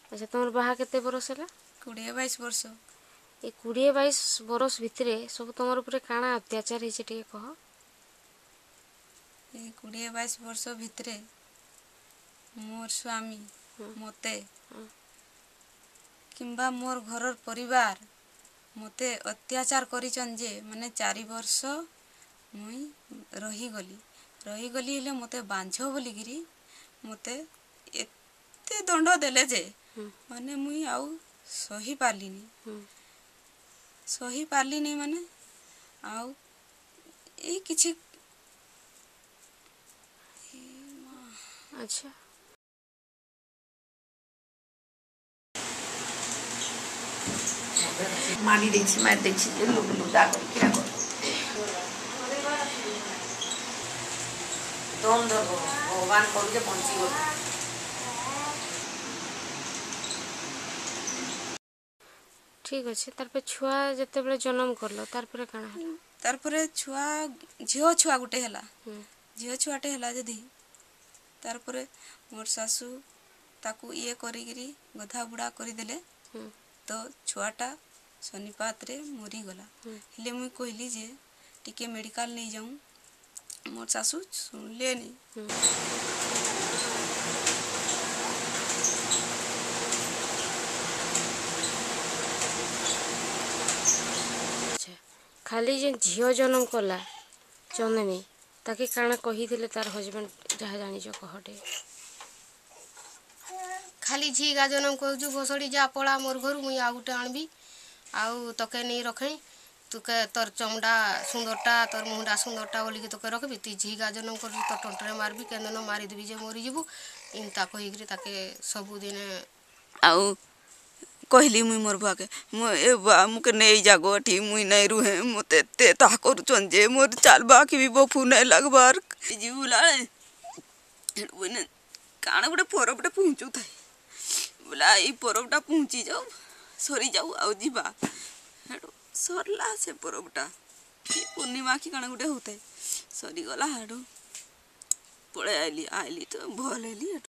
अच्छा तुम बाहा केते बरस है? 20-22 वर्ष। ये 20-22 बरस भितरे सब तुम ऊपर काଣା अत्याचार है टे कह? ये 20-22 वर्ष भितरे मोर स्वामी मते किंबा मोर घरर परिवार मते अत्याचार करिचन जे माने 4 वर्ष मुई रही गली हेले मते बांझ बोली गिरी मते एते दंड देले जे माने मुई आउ सही पारलिनी माने आउ ए किछि। अच्छा मारी देखी मार देखी लुदा कर दम दो भगवान करू जे बंची गो। ठीक अच्छे तार पे छुआ जते बेले जन्म करलो तार पर काना हला? तार पर छुआ झियो छुआ गुटे हला झियो छुआटे हला जदी तार पर मोर सासू ताकू ये करी गिरी गधा बुड़ा करी देले तो छुआटा शनिपात रे मरी गला। हेले मुई कहली जे टिके मेडिकल नहीं जाऊं मोर सासू सुनले नहीं। अच्छा खाली जे झियो जन्म कला चंदनी ताके काना कही दिले तार हस्बैंड जहा जानी जो कहटे? खाली झी गा जन्म करू घोसड़ी जा पड़ा मोर घर मुई आ गुटे आणबी आउ तके नहीं रखे तुके तोर चमड़ा सुंदरटा तोर मुंडा सुंदरटा बोलिकी तोके रखबी तु झी गा जन्म कर तो टंटरे मारबी केन मारिदेबी जे मरी जीवु इनता कहीकि ताके सबुदिन आउ कहली मुई मोर बुआ के ए बुआ मुके नहीं जागो ठी मुई नहीं रुहे मते ते ता करूचन जे मोर चालबा की भी बफु नहीं लगबार जीवला बुने काना गुटे परबटा पहुंचू थाए बोला ई परबटा पहुंची जाऊ सरी जाऊ आउ जीवा हेडो सरला से परबटा पूर्णिमा की काना गुटे होते सरी गला हेडो पळे आइली तो भल हेली हेडो